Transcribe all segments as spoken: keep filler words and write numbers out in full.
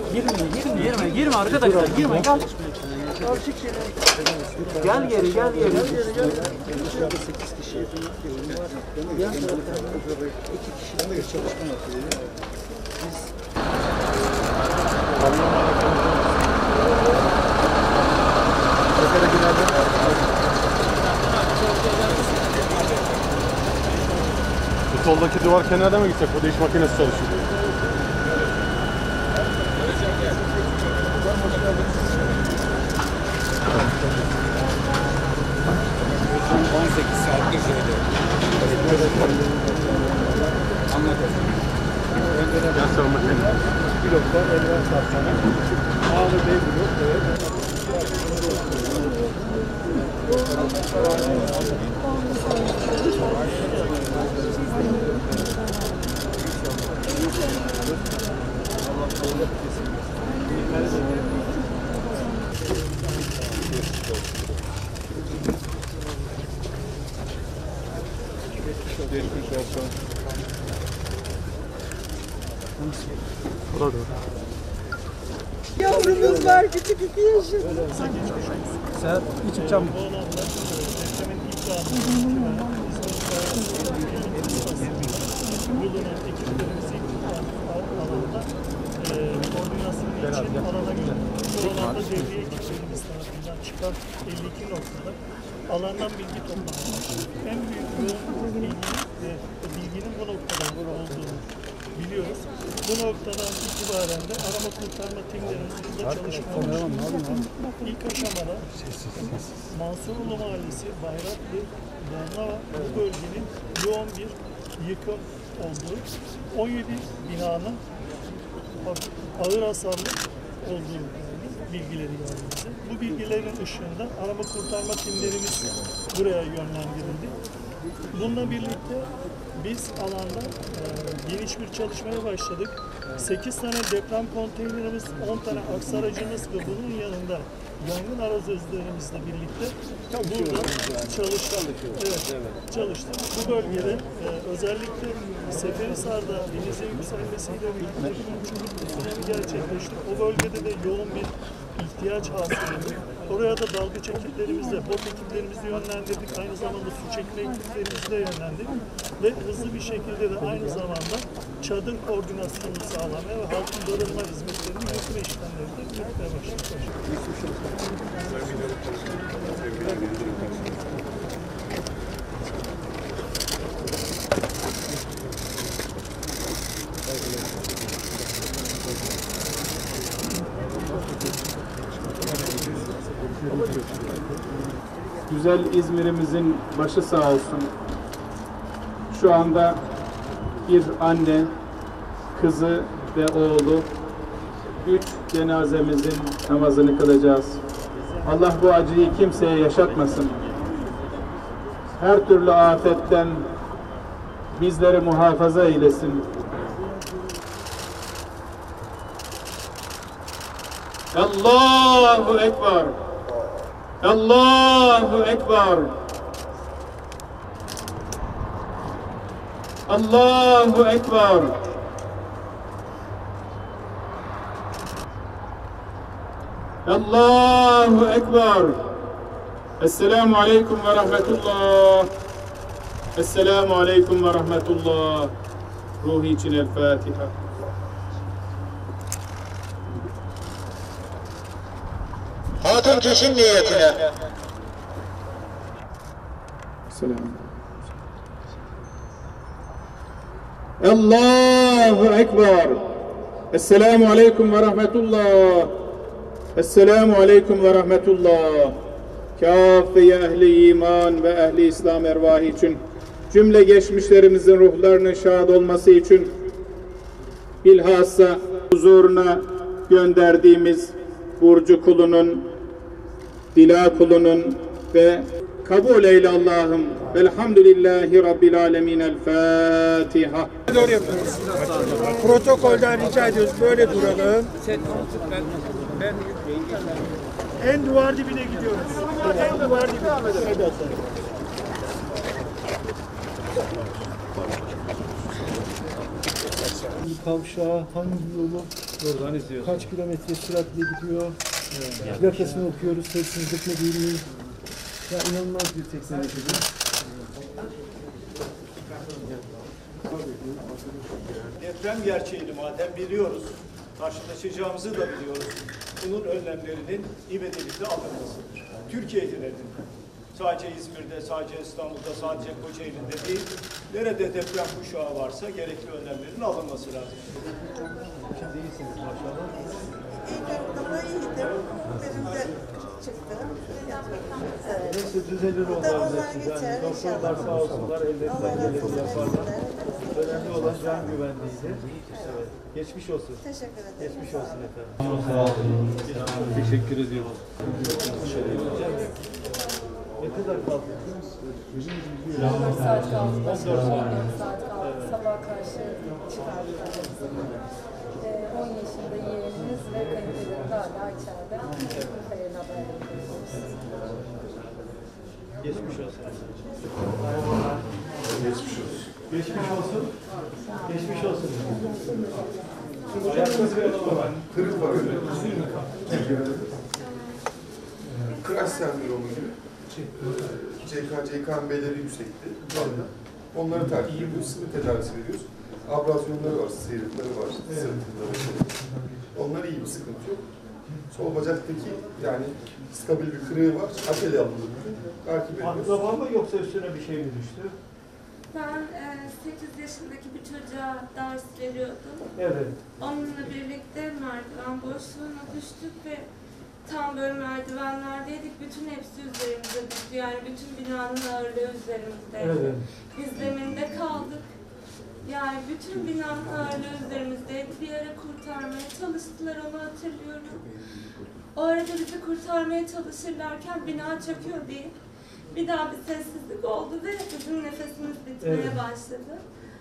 Girme, girme, girme, girme arkadaşlar, girme, gel. Gel geri, gel geri. sekiz kişi. Yan tarafta iki kişi de çalışma yapıyor. Biz Bu soldaki duvar kenarda mı gitsek? Burada iş makinesi çalışıyor. on sekiz saat geçirdi. Anladım. Gel savunma kendine. bloklar evren sarsana. A ve B blok. Evet. Geçmiş olsun. Yavrumuz var küçük iki yaşında. Sen bir çıkacağım. Çıkan elli iki noktada alandan bilgi toplamak. En büyük yoğun bilgi ve bilginin bu noktadan olduğunu biliyoruz. Bu noktadan itibaren de arama kurtarma timlerimizde çalışmalar. İlk aşamada Mansurlu Mahallesi, Bayraklı, Bornova bu bölgenin yoğun bir yıkım olduğu, on yedi binanın ağır hasarlı olduğu bilgileri geldi bize. Bu bilgilerin ışığında arama kurtarma timlerimiz buraya yönlendirildi. Bununla birlikte biz alanda e, geniş bir çalışmaya başladık. sekiz tane deprem konteynerimiz, on tane aks aracımız ve bunun yanında yangın arazözlerimizle birlikte burada çalıştık. Evet, çalıştık. Bu bölgede e, özellikle Seferihisar'da denizin yükselmesiyle birlikte tsunami gerçekleşti. O bölgede de yoğun bir ihtiyaç hasılıydı. Oraya da dalgıç ekiplerimizle, bot ekiplerimizi yönlendirdik. Aynı zamanda su çekme ekiplerimizi de yönlendirdik. Ve hızlı bir şekilde de aynı zamanda çadır koordinasyonunu sağlamaya ve halkın barınma hizmetlerini yürütme işlemlerini de yürütmeye başladık. Güzel İzmir'imizin başı sağ olsun. Şu anda bir anne, kızı ve oğlu, üç cenazemizin namazını kılacağız. Allah bu acıyı kimseye yaşatmasın. Her türlü afetten bizleri muhafaza eylesin. Allahu Ekber. Allahu Ekber. Allahu Ekber. Allahu Ekber. Esselamu Aleyküm ve Rahmetullah. Esselamu Aleyküm ve Rahmetullah. Ruhi için El Fatiha. Hatun kişinin niyetine. Selam. Allahu Ekber. Esselamu Aleyküm ve Rahmetullah. Esselamu Aleyküm ve Rahmetullah. Kâfiye ehli iman ve ehli İslam ervahı için, cümle geçmişlerimizin ruhlarının şad olması için, bilhassa huzuruna gönderdiğimiz Burcu kulunun, Dila kulunun ve kabul eyle Allah'ım. Velhamdülillahi Rabbil alemin. El Fatiha. Doğru yapıyoruz. Protokolden rica ediyoruz. Böyle duralım. En duvar dibine gidiyoruz. En duvar dibine. Kavşağı hangi yolu Buradan izliyorsun. Kaç kilometre süratle gidiyor. Plakasını okuyoruz. Hırsızlık mı değil mi? Ya inanılmaz bir teknoloji bu. Deprem gerçeğini madem biliyoruz, karşılaşacağımızı da biliyoruz. Bunun önlemlerinin ivedilikle alınmasıdır. Türkiye genelinde. Sadece İzmir'de, sadece İstanbul'da, sadece Kocaeli'nde değil, nerede deprem kuşağı varsa gerekli önlemlerin alınması lazım. Şimdi iyisiniz maşallah. Daha iyiydim. Benim de çıktı. Evet. Neyse düzelir onlar Onlar hepsi. geçer, Yani doktorlar inşallah. sağ olsunlar, ellerinden geleni yaparlar. Önemli olan can güvenliğiydi. Evet. Geçmiş olsun. Teşekkür ederim. Geçmiş olsun efendim. Çok sağ olun. Teşekkür ediyorum. Ne kadar kaldı? on dört saat kaldı. Başka on dört saat kaldı. Sabah karşı çıkardılar. Ee, on yaşında yeğenimiz ve kayınpederim hala içeride. Hayırlı haber yapıyoruz. Geçmiş olsun. Geçmiş olsun. Geçmiş olsun. Geçmiş olsun. Ayakta bir adam var. Kırık var öyle. Crash sendromu gibi. C K, C K M B'leri yüksekti. Onları takip ediyoruz, sıvı tedavisi veriyoruz. Abrazyonları var, sıyrıkları var, sırtında. Onlar iyi, bir sıkıntı yok. Sol bacaktaki yani stabil bir kırığı var, atel yapıldı. Takip ediyoruz. Aklama mı yoksa üstüne bir şey mi düştü? Ben e, sekiz yaşındaki bir çocuğa ders veriyordum. Evet. Onunla birlikte merdiven boşluğuna düştük ve tam böyle merdivenlerdeydik. Bütün hepsi üzerimize düştü. Yani bütün binanın ağırlığı üzerimizde. Evet. Biz zeminde kaldık. Yani bütün binanın ağırlığı üzerimizdeydi. Bir ara kurtarmaya çalıştılar, onu hatırlıyorum. O arada bizi kurtarmaya çalışırlarken bina çöküyor diye bir daha bir sessizlik oldu ve bizim nefesimiz bitmeye Evet. başladı.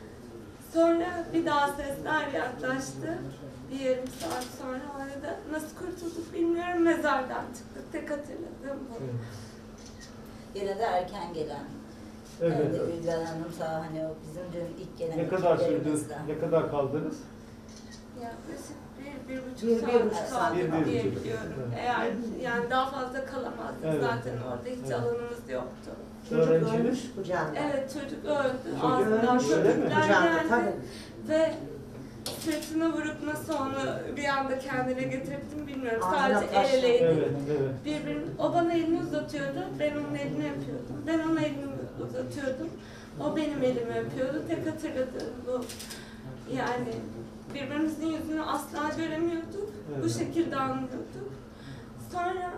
Sonra bir daha sesler yaklaştı. Bir yarım saat sonra o arada nasıl kurtulduk bilmiyorum, mezardan çıktık. Tek hatırladığım bu. Evet. Yine de erken gelen. Evet. Yani Gülcan Hanım sağ hani o bizim dün ilk gelen Ne kadar sürdü? ekiplerimizden. Ne kadar kaldınız? Yaklaşık bir, bir buçuk Bir, bir saat buçuk saat. kaldık Bir, bir diye buçuk. biliyorum. Evet. Eğer yani daha fazla kalamazdık Evet. zaten orada hiç Evet. alanımız yoktu. Öğrenciniz? Evet, çocuk öldü. Çocuk Ağzından öyle mi? köpükler Kucağında, geldi. tabii. Ve sırtına vurup nasıl onu bir anda kendine getirdim bilmiyorum. Ağzına Sadece el taşla. eleydi. Evet, evet. Birbirini, o bana elini uzatıyordu, ben onun elini öpüyordum. Ben ona elimi uzatıyordum, o benim elimi öpüyordu. Tek hatırladığım bu. Yani birbirimizin yüzünü asla göremiyorduk. Evet. Bu şekilde anlıyorduk. Sonra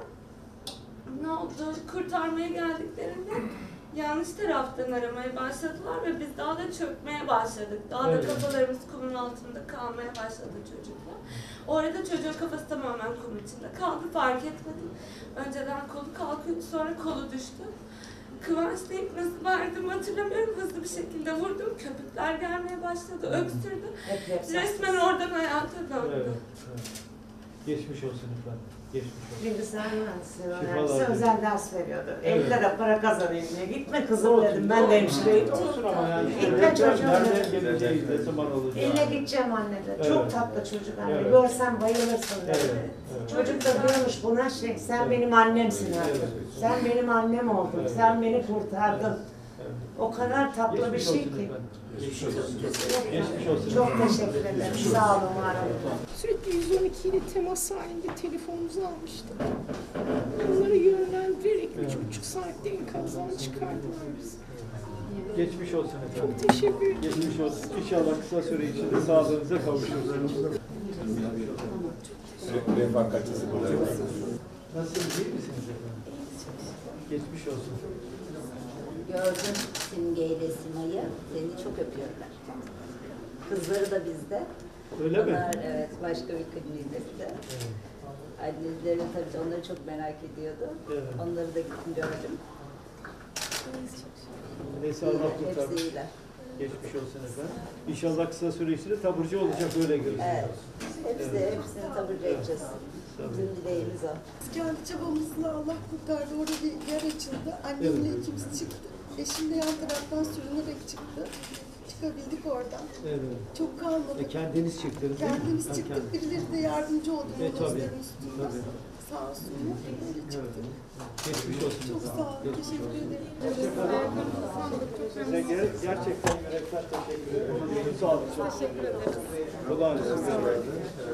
ne oldu? Kurtarmaya geldiklerinde yanlış taraftan aramaya başladılar ve biz daha da çökmeye başladık. Daha Evet. da kafalarımız kumun altında kalmaya başladı çocuklar. O arada çocuğun kafası tamamen kum içinde kaldı, fark etmedim. Önceden kolu kalkıyordu, sonra kolu düştü. Kıvanç deyip nasıl bağırdım hatırlamıyorum. Hızlı bir şekilde vurdum, köpükler gelmeye başladı, öksürdü. Resmen oradan hayata döndü. Evet. Evet. Geçmiş olsun efendim. Geçmiş olsun. Bilgisayar mühendisliği Şifalar öğrencisi dilerim. özel ders veriyordu. Evet. elli lira para kazanayım diye. Gitme kızım Olsun, dedim. Ben de hemşireyim. Olsun ama yani. Gitme çocuğum Nereden dedim. geleceğiz, ne zaman olacak? Elle gideceğim anne dedi. Evet. Çok tatlı çocuk anne. Evet. Görsen bayılırsın dedi. Evet. Evet. Çocuk da diyormuş buna şey, sen Evet. benim annemsin artık. Evet. Sen benim annem oldun. Evet. Sen beni kurtardın. Evet. O kadar tatlı bir Geçmiş şey olsun ki. efendim. Geçmiş olsun. Geçmiş olsun. Çok teşekkür ederim. Sağ olun, var olun. Sürekli yüz on iki ile temas halinde telefonumuzu almıştık. Onları yönlendirerek üç buçuk saatte enkazdan çıkardılar bizi. Geçmiş olsun efendim. Çok teşekkür ederim. Geçmiş olsun. İnşallah kısa süre içinde sağlığınıza kavuşursunuz. Sürekli refakatçisi burada. Nasılsınız? İyi misiniz efendim? Geçmiş olsun. Gördüm Simge ile Sima'yı. Seni çok öpüyorlar. Kızları da bizde. Öyle mi? Onlar evet başka bir kliniğimizde. Evet. Anneleri tabii onları çok merak ediyordu. Evet. Onları da gittim gördüm. Neyse Allah İyiler, kurtar. hepsi iyiler. Geçmiş olsun efendim. İnşallah kısa süre içinde taburcu olacak öyle görünüyor. Evet. Hepsi, Evet. hepsini taburcu edeceğiz. Bizim dileğimiz o. Kendi çabamızla Allah kurtardı. Orada bir yer açıldı. Annemle Evet. ikimiz çıktık. Eşim de yan taraftan sürünerek çıktı. çıkabildik oradan. Evet. Çok kalmadık. E, kendiniz çıktınız değil mi? Kendimiz Ha, çıktık, kendiniz. birileri de yardımcı oldu. E, tabii, Molozların üstünde. tabii. Sağ olsunlar, öyle çıktık. Geçmiş olsun. Çok sağ olun, Geçmiş teşekkür olsun. ederim. Size ger- gerçekten yürekten teşekkür ederim. Sağ olun. Teşekkür ederim. Olağanüstü bir görevdi.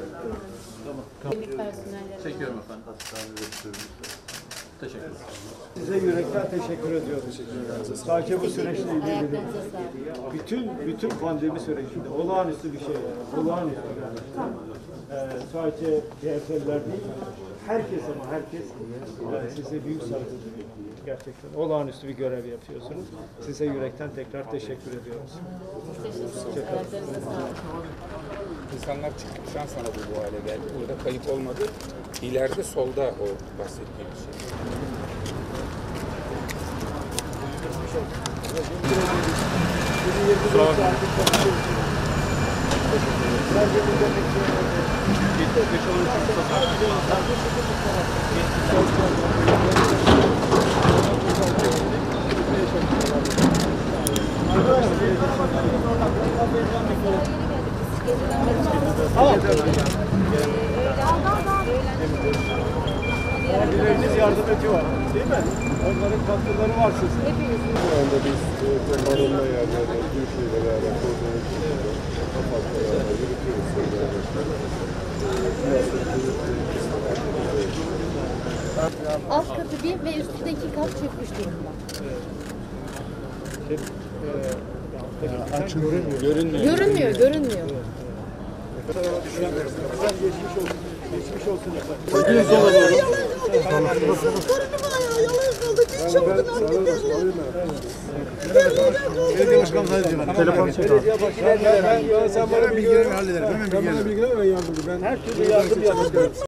Çekiyorum efendim. Teşekkür ederim. Size yürekten teşekkür ediyorum. Sadece bu süreçle ilgili bütün bütün pandemi sürecinde olağanüstü bir şey. Olağanüstü yani. Ee, sadece C H P'liler değil, herkes ama herkes yani size büyük saygı duyuyor. Gerçekten olağanüstü bir görev yapıyorsunuz. Size yürekten tekrar teşekkür ediyoruz. İnsanlar çıktıktan sonra bu, bu hale geldi. Burada kayıp olmadı. İleride solda o bahsettiğim şey. Abileriniz yardım ediyor, değil mi? Onların katkıları var size. Şu anda biz e, barınma yerleri, Büyükşehir'le beraber koordinasyon kapatmalarla yürütüyoruz. Alt katı bir ve üstünde iki kat çökmüş durumda. Görünmüyor. Görünmüyor, görünmüyor. Geçmiş olsun. Geçmiş olsun efendim. Torunum ayağı yalan kaldı. Bir çabuktan giderler. Belediye başkanım hadi telefon çek. Belediye başkanı, ben, ben, sen bana bilgilerimi hallederim. Hemen bilgilerimi. Her türlü yardım yapıyorum.